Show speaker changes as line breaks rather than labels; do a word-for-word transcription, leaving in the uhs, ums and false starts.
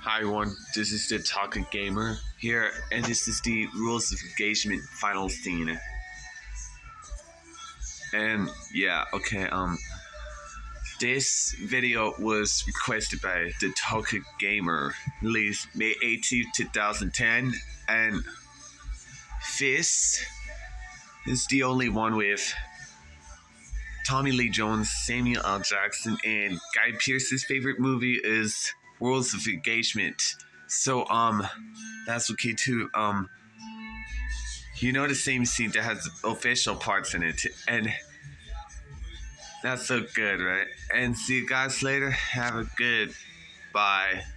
Hi everyone, this is the Talking Gamer here, and this is the Rules of Engagement final scene. And yeah, okay, um, this video was requested by the Talking Gamer, released May eighteenth, two thousand ten, and this is the only one with Tommy Lee Jones, Samuel L. Jackson, and Guy Pearce's favorite movie is Rules of Engagement. So, um, that's okay too. Um, you know the same scene that has official parts in it, and that's so good, right? And see you guys later. Have a good bye.